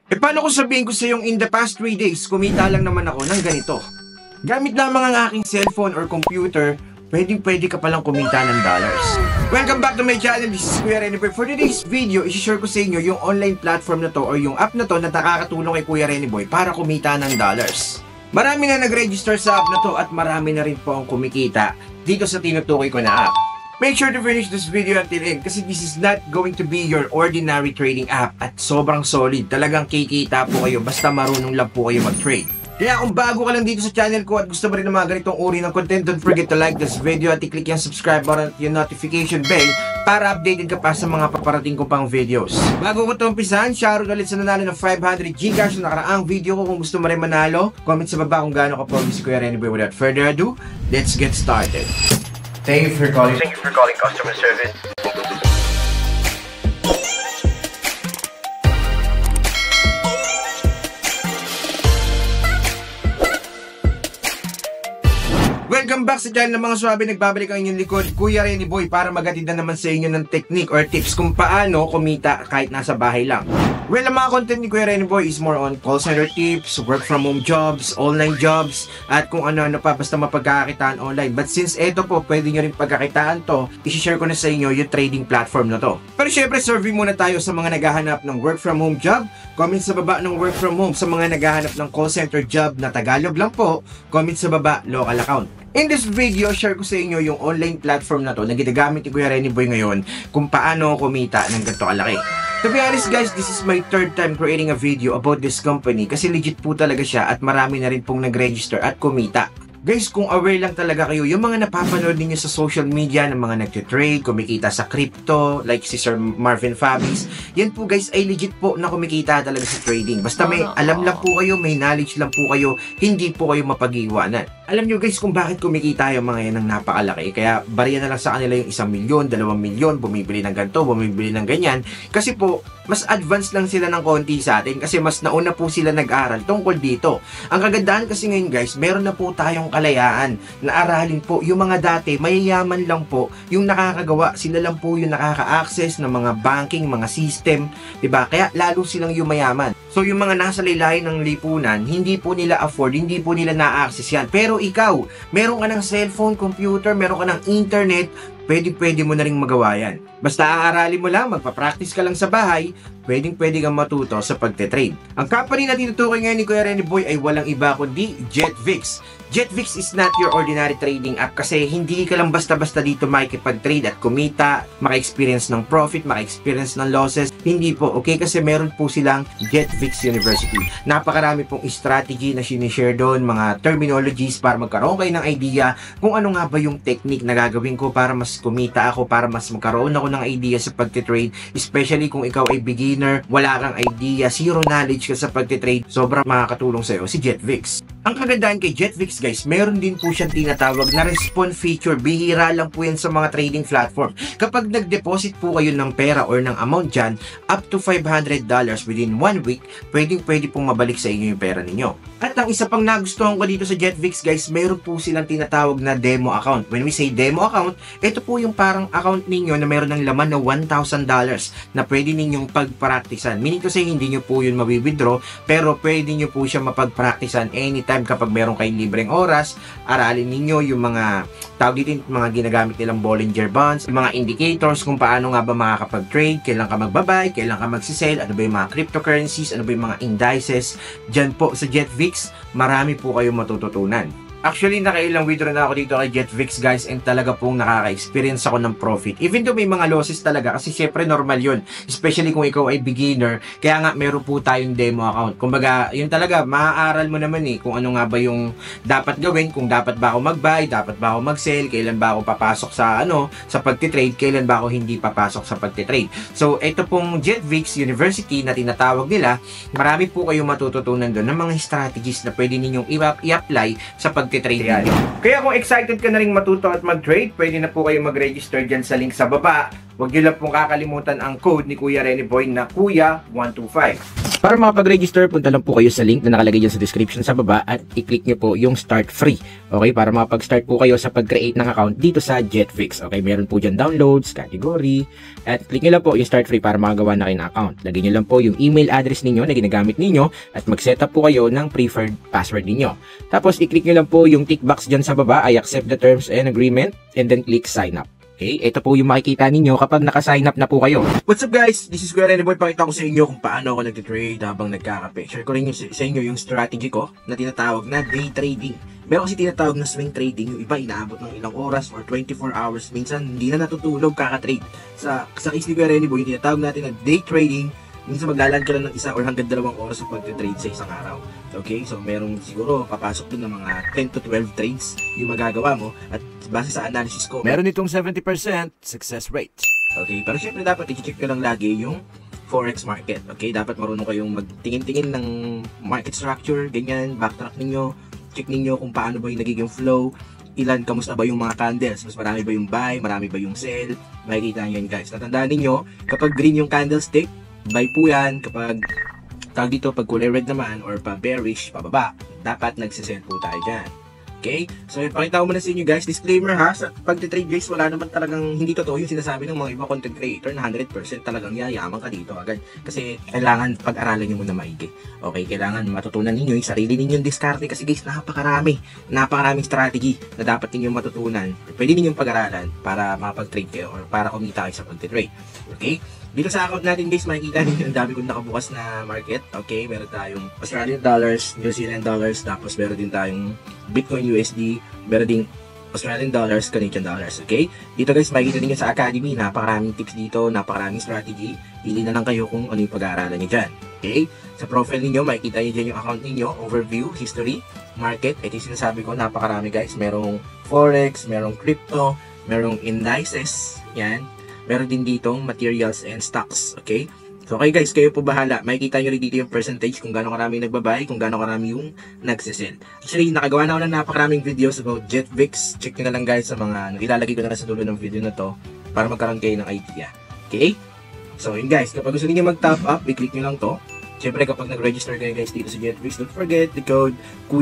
Paano kung sabihin ko sa yung in the past 3 days, kumita lang naman ako ng ganito? Gamit lamang ang aking cellphone or computer, pwede ka palang kumita ng dollars. Welcome back to my channel, this is Kuya Rene. For today's video, isi-share ko sa inyo yung online platform na to or yung app na to na nakakatulong kay Kuya Rene Boy para kumita ng dollars. Marami na nag-register sa app na to at marami na rin po ang kumikita dito sa tinutukoy ko na app. Make sure to finish this video until end kasi this is not going to be your ordinary trading app at sobrang solid. Talagang kikita po kayo basta marunong lang po kayo mag-trade. Kaya kung bago ka lang dito sa channel ko at gusto mo rin ng mga ganitong uri ng content, don't forget to like this video at i-click yung subscribe button at yung notification bell para updated ka pa sa mga paparating ko pang videos. Bago ko ito umpisahan, shoutout ulit sa nanalo ng 500 Gcash na nakaraang video ko. Kung gusto mo rin manalo, comment sa baba kung gaano ka po si Kuya Rene Boy. Without further ado, let's get started. Thank you for calling customer service. Welcome back sa channel ng mga swabe. Nagbabalik ang inyong likod, Kuya Rene Boy, para magatid na naman sa inyo ng technique or tips kung paano kumita kahit nasa bahay lang. Well, ang mga content ni Kuya Rene Boy is more on call center tips, work from home jobs, online jobs, at kung ano-ano pa basta mapagkakakitaan online. But since eto po, pwede nyo rin pagkakitaan to, isi-share ko na sa inyo yung trading platform na to. Pero syempre, survey muna tayo sa mga naghahanap ng work from home job. Comment sa baba ng work from home. Sa mga naghahanap ng call center job na Tagalog lang po, comment sa baba local account. In this video, share ko sa inyo yung online platform na to na ginagamit ni Kuya Rene Boy ngayon kung paano kumita ng ganito kalaki. To be honest guys, this is my third time creating a video about this company kasi legit po talaga siya at marami na rin pong nag-register at kumita. Guys, kung aware lang talaga kayo, yung mga napapanood ninyo sa social media ng mga nagtitrade, kumikita sa crypto, like si Sir Marvin Fabis, yan po guys ay legit po na kumikita talaga sa trading. Basta may alam lang po kayo, may knowledge lang po kayo, hindi po kayo mapag-iwanan. Alam nyo guys kung bakit kumikita yung mga yan ng napakalaki. Kaya bariya na lang sa kanila yung 1 milyon, 2 milyon, bumibili ng ganito, bumibili ng ganyan. Kasi po, mas advanced lang sila ng konti sa atin kasi mas nauna po sila nag-aral tungkol dito. Ang kagandahan kasi ngayon guys, meron na po tayong kalayaan na aralin po yung mga dati, mayayaman lang po yung nakakagawa. Sila lang po yung nakaka-access ng mga banking, mga system, diba? Kaya lalo silang yumayaman. So yung mga nasa laylayan ng lipunan, hindi po nila afford, hindi po nila na-access yan. Pero ikaw, meron ka ng cellphone, computer, meron ka ng internet, pwede mo na rin magawa yan. Basta aaralin mo lang, magpa-practice ka lang sa bahay, pwede kang matuto sa pagte-trade. Ang company na tinutukoy ngayon ni Kuya Rene Boy ay walang iba kundi JetVix. JetVix is not your ordinary trading app kasi hindi ka lang basta-basta dito makikipag-trade at kumita, maka-experience ng profit, maka-experience ng losses. Hindi po, okay? Kasi meron po silang JetVix University. Napakarami pong strategy na sinishare doon, mga terminologies para magkaroon kayo ng idea kung ano nga ba yung technique na gagawin ko para mas kumita ako, para mas magkaroon ako ng idea sa pagte-trade. Especially kung ikaw ay beginner, wala kang idea, zero knowledge ka sa pagte-trade, sobrang makakatulong sa'yo si JetVix. Ang kagandahan kay JetVix guys, meron din po siyang tinatawag na response feature. Bihira lang po yan sa mga trading platform. Kapag nag-deposit po kayo ng pera or ng amount dyan, up to $500 within 1 week, pwede pong mabalik sa inyo yung pera ninyo. At ang isa pang nagustuhan ko dito sa JetVix guys, meron po silang tinatawag na demo account. When we say demo account, ito po yung parang account ninyo na meron ng laman na $1,000 na pwede ninyong pagpraktisan. Meaning to say, hindi nyo po yun mawi-withdraw, pero pwede nyo po siya mapagpraktisan anytime kapag meron kayong libreng oras. Aralin ninyo yung mga tawag dito, mga ginagamit nilang Bollinger Bands, yung mga indicators kung paano nga ba makakapag-trade, kailan ka magbabuy, kailan ka magsisell, ano ba yung mga cryptocurrencies, ano ba yung mga indices. Dyan po sa JetVix, marami po kayong matututunan. Actually, nakailang withdraw na ako dito kay JetVix guys and talaga pong nakaka-experience ako ng profit. Even though may mga losses talaga kasi syempre normal yun. Especially kung ikaw ay beginner. Kaya nga meron po tayong demo account. Kumbaga, yun talaga, maaaral mo naman kung ano nga ba yung dapat gawin. Kung dapat ba ako mag-buy, dapat ba ako mag-sell, kailan ba ako papasok sa sa pagtitrade, kailan ba ako hindi papasok sa pagtitrade. So, ito pong JetVix University na tinatawag nila, marami po kayong matututunan doon ng mga strategies na pwede ninyong i-apply sa pagtitrade. Kaya kung excited ka na rin matuto at mag-trade, pwede na po kayo mag-register dyan sa link sa baba. Huwag nyo lang pong kakalimutan ang code ni Kuya Rene Boy na Kuya125. Para makapag-register, punta lang po kayo sa link na nakalagay dyan sa description sa baba at i-click nyo po yung start free. Okay, para makapag-start po kayo sa pag-create ng account dito sa Jetfix. Okay, meron po dyan downloads, category, at click nyo lang po yung start free para makagawa na kayo ng account. Lagyan nyo lang po yung email address ninyo na ginagamit ninyo at mag-setup po kayo ng preferred password ninyo. Tapos i-click nyo lang po yung tick box dyan sa baba, I accept the terms and agreement, and then click sign up. Okay, ito po yung makikita ninyo kapag naka-sign up na po kayo. What's up guys? This is Kuya Rene Boy. Pakita ko sa inyo kung paano ako nag-trade habang nagkakape. Share ko rin sa inyo yung strategy ko na tinatawag na day trading. Meron kasi tinatawag na swing trading. Yung iba inaabot ng ilang oras or 24 hours. Minsan hindi na natutulog kaka-trade. Sa case ni Kuya Rene Boy, yung tinatawag natin na day trading. Minsan maglalaan ka lang ng 1 or hanggang 2 oras sa pag-trade sa isang araw. Okay, so meron siguro papasok dun ng mga 10 to 12 trades yung magagawa mo at base sa analysis ko, meron itong 70% success rate. Okay, pero syempre dapat i-check ko lang lagi yung forex market. Okay, dapat marunong kayong magtingin-tingin ng market structure, ganyan, backtrack ninyo, check ninyo kung paano ba yung nagiging flow, ilan, kamusta ba yung mga candles, mas marami ba yung buy, marami ba yung sell, makikita nyo yan guys. Natandaan ninyo, kapag green yung candlestick, buy po yan. Kapag tawag dito, pag kulay red naman or pa bearish, pababa, dapat nagsisell po tayo dyan. Okay? So, pakita ko muna sa inyo guys, disclaimer ha, sa pag-trade guys, wala naman talagang hindi totoo yung sinasabi ng mga iba content creator na 100% talagang yayaman ka dito agad. Kasi kailangan pag-aralan nyo muna maigi. Okay? Kailangan matutunan ninyo yung sarili ninyong diskarte kasi guys, napakaraming strategy na dapat ninyong matutunan. Pwede ninyong pag-aralan para makapag-trade kayo or para kumita kayo sa pag-trade. Okay? Dito sa account natin guys, makikita ninyo ang dami kong nakabukas na market. Okay, meron tayong Australian dollars, New Zealand dollars, tapos meron din tayong Bitcoin USD, meron din Australian dollars, Canadian dollars. Okay, dito guys, makikita ninyo sa Academy, napakaraming tips dito, napakaraming strategy. Pili na lang kayo kung ano yung pag-aaralan nyo dyan. Okay, sa profile ninyo, makikita nyo dyan yung account ninyo, overview, history, market. Ito yung sinasabi ko, napakarami guys. Merong forex, merong crypto, merong indices, yan. Meron din ditong materials and stocks. Okay? So, okay guys, kayo po bahala. Makikita nyo rin dito yung percentage kung gaano karami nagbabay, kung gaano karami yung nagsisell. Actually, nakagawa na ako ng napakaraming videos about Jetfix. Check nyo na lang guys sa mga, ilalagay ko na sa dulo ng video na to para magkaroon kayo ng idea. Okay? So, yun guys, kapag gusto niyo mag-top up, i-click nyo lang to. Siyempre, kapag nag-register kayo guys dito sa Jetfix, don't forget the code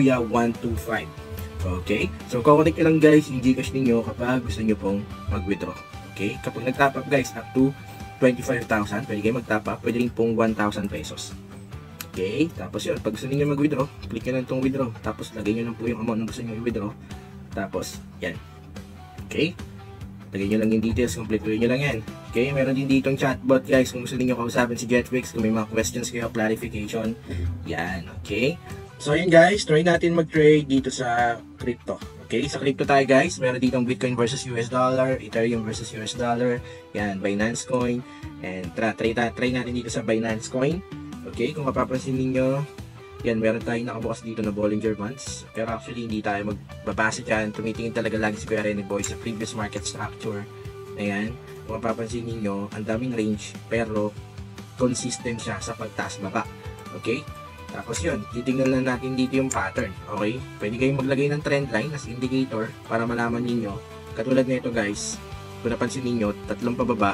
KUYA125. Okay? So, kukonek nyo lang guys yung Gcash ninyo kapag gusto nyo pong mag-withdraw. Okay, kapag nag-top up guys up to 25,000, pwede kayo mag-top up, pwede rin pong 1,000 pesos. Okay, tapos yun, pag gusto niyo mag-withdraw, click nyo lang itong withdraw, tapos lagay nyo lang po yung amount na gusto nyo i-withdraw, tapos yan. Okay, lagay nyo lang yung details, complete nyo lang yan. Okay, meron din ditong chatbot guys, kung gusto niyo kausapin si Jetfix, kung may mga questions kayo, clarification, yan. Okay, so yun guys, try natin mag-trade dito sa crypto. Okay, sa crypto tayo guys, meron ditong Bitcoin versus US dollar, Ethereum versus US dollar, yan, Binance Coin, and try natin dito sa Binance Coin. Okay, kung mapapansin niyo, yan, meron tayong nakabukas dito na Bollinger Bands, pero actually hindi tayo magbabase dyan, tumitingin talaga lagi si Kuya Rene Boy sa previous market structure. Ayan, kung mapapansin niyo, ang daming range, pero consistent siya sa pagtaas baba. Okay? Tapos yun, titignan lang natin dito yung pattern. Okay? Pwede kayong maglagay ng trend line as indicator para malaman ninyo. Katulad nito guys, kung napansin ninyo, tatlong pababa.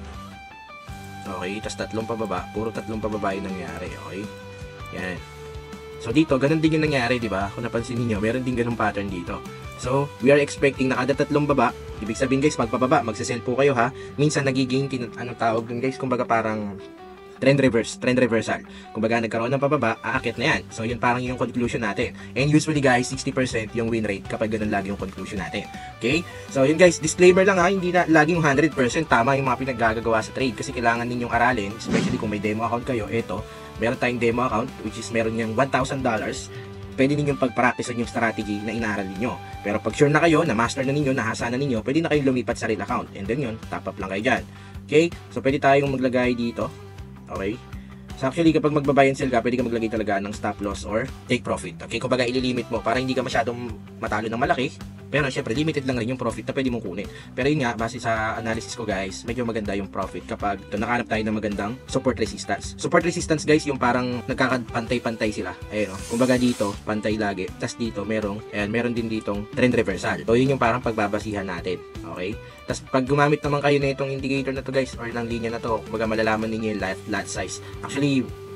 Okay, tas tatlong pababa. Puro tatlong pababa yung nangyari. Okay? Yan. So dito, ganun din yung nangyari, di ba? Kung napansin ninyo, meron din ganung pattern dito. So, we are expecting na kada tatlong baba, ibig sabihin guys, magpababa, magsasell po kayo ha. Minsan nagiging, anong tawag dun guys, kumbaga parang trend reversal. Kung baga nagkaroon ng pababa, aakit na yan. So yun parang yung conclusion natin. And usually guys, 60% yung win rate kapag ganun lagi yung conclusion natin. Okay? So yun guys, disclaimer lang ha, hindi na laging 100% tama yung mga pinaggagawa sa trade kasi kailangan ninyong aralin, especially kung may demo account kayo. Ito, meron tayong demo account which is meron yung $1,000. Pwede ninyong pag-practice yung strategy na inaaral ninyo. Pero pag sure na kayo, na master na ninyo, nahasa na ninyo, pwede na kayong lumipat sa real account. And then yun, top up lang kayo dyan. Okay? So pwede tayong maglagay dito. Okay? So actually, kapag magbabuy and sell ka, pwede ka maglagay talaga ng stop loss or take profit. Okay? Kumbaga, ililimit mo para hindi ka masyadong matalo ng malaki. Pero syempre, limited lang rin yung profit na pwede mong kunin. Pero yun nga, base sa analysis ko guys, medyo maganda yung profit kapag nakahanap tayo ng magandang support resistance. Support resistance guys, yung parang nagkakapantay-pantay sila. Ayun o. Kumbaga dito, pantay lagi. Tapos dito, meron din ditong trend reversal. So yun yung parang pagbabasihan natin. Okay? Tapos pag gumamit naman kayo na itong indicator na to guys, or ng linya na to, kumbaga malalaman ninyo yung lot size. Actually,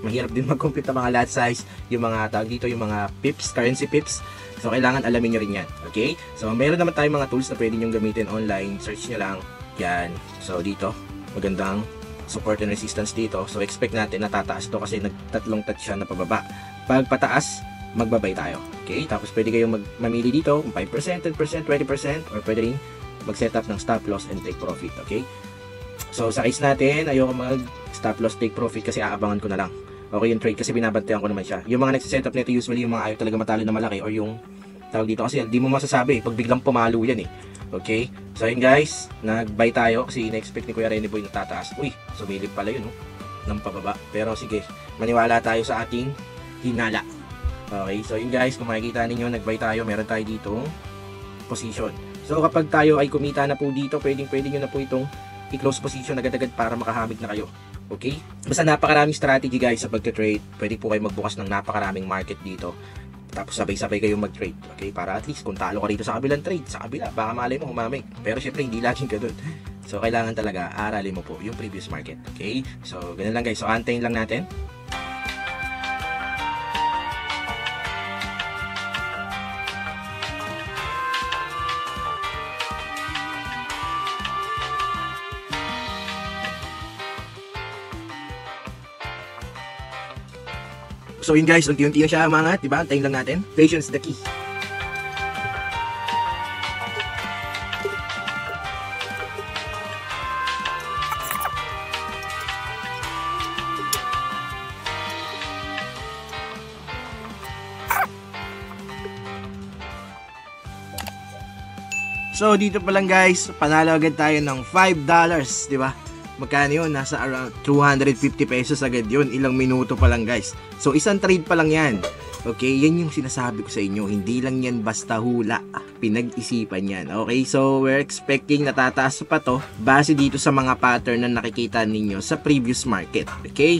mahirap din mag-compute ng mga lot size, yung mga tawag dito, yung mga pips, currency pips. So, kailangan alamin nyo rin yan. Okay? So, meron naman tayong mga tools na pwede nyo gamitin online. Search nyo lang. Yan. So, dito, magandang support and resistance dito. So, expect natin na tataas to kasi nagtatlong touch siya na pababa. Pag pataas, magbabay tayo. Okay? Tapos, pwede kayong mamili dito kung 5%, 10%, 20%, or pwede rin mag-set up ng stop loss and take profit. Okay? So, sa case natin, ayoko mag-stop loss, take profit kasi aabangan ko na lang. Okay yung trade kasi binabantayan ko naman siya. Yung mga nagsiset up nito usually yung mga ayaw talaga matalo na malaki or yung tawag dito kasi hindi mo masasabi pag biglang pumalo yan eh. Okay? So yun guys, nag-buy tayo kasi ina-expect ni Kuya Rene Boy na tataas. Uy, sumilip pala yun ng pababa. Pero sige, maniwala tayo sa ating hinala. Okay? So yun guys, kung makikita ninyo, nag-buy tayo, meron tayo dito position. So kapag tayo ay kumita na po dito, pwedeng nyo na po itong i-close position agad-agad para makahamig na kayo. Okay? Basta napakaraming strategy guys sa pagte-trade. Pwede po kayo magbukas ng napakaraming market dito. Tapos sabay-sabay kayong mag-trade. Okay? Para at least kung talo ka rito sa kabilang trade, sa kabila, baka malay mo humamig. Pero syempre hindi laging ganun. So kailangan talaga aralin mo po yung previous market. Okay? So ganun lang guys. So antayin lang natin. So yun guys, unti-unti na siya umangat, diba? Antayin lang natin. Patience is the key. So dito pa lang guys, panalo agad tayo ng $5, diba? Magkano yun? Nasa around 250 pesos agad yun. Ilang minuto pa lang guys. So isang trade pa lang yan. Okay, yan yung sinasabi ko sa inyo. Hindi lang yan basta hula. Pinag-isipan yan. Okay, so we're expecting na tataas pa to base dito sa mga pattern na nakikita ninyo sa previous market. Okay?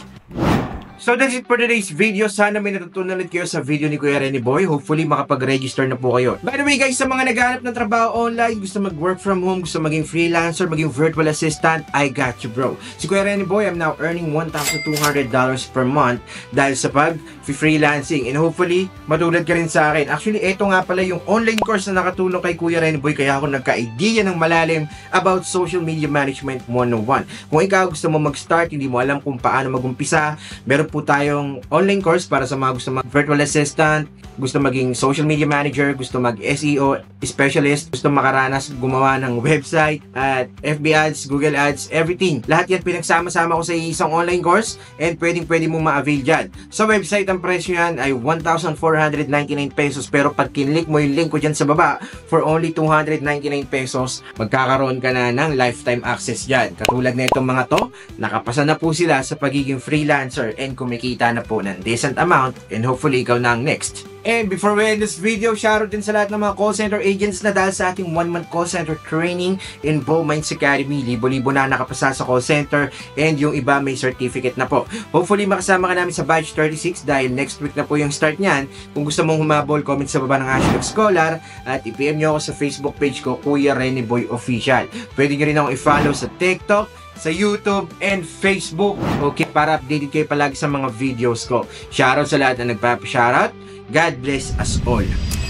So that's it for today's video. Sana may natutunan ulit kayo sa video ni Kuya Rene Boy. Hopefully makapag-register na po kayo. By the way guys, sa mga naghahanap ng trabaho online, gusto mag-work from home, gusto maging freelancer, maging virtual assistant, I got you bro. Si Kuya Rene Boy, I'm now earning $1,200 per month dahil sa pag-freelancing. And hopefully, matulad ka rin sa akin. Actually, ito nga pala yung online course na nakatulong kay Kuya Rene Boy kaya ako nagka-idea ng malalim about social media management 101. Kung ikaw gusto mo mag-start, hindi mo alam kung paano mag-umpisa, meron po tayong online course para sa mga gusto mag virtual assistant, gusto maging social media manager, gusto mag SEO specialist, gusto makaranas gumawa ng website at FB ads, Google ads, everything. Lahat yan pinagsama-sama ko sa isang online course and pwede mong ma-avail dyan. Sa website, ang presyo yan ay 1,499 pesos pero pag kinlik mo yung link ko dyan sa baba, for only 299 pesos, magkakaroon ka na ng lifetime access dyan. Katulad na itong mga to, nakapasa na po sila sa pagiging freelancer and kumikita na po ng decent amount and hopefully ikaw na ang next. And before we end this video, shoutout din sa lahat ng mga call center agents na dahil sa ating 1-month call center training in Bo Minds Academy. Libo-libo na nakapasa sa call center and yung iba may certificate na po. Hopefully makasama ka namin sa batch 36 dahil next week na po yung start niyan. Kung gusto mong humabol, comment sa baba ng #scholar at i-PM nyo ako sa Facebook page ko, Kuya Rene Boy Official. Pwede nyo rin akong i-follow sa TikTok, sa YouTube and Facebook. Okay, para updated kayo palagi sa mga videos ko. Shoutout sa lahat na nagpapa-shoutout. God bless us all.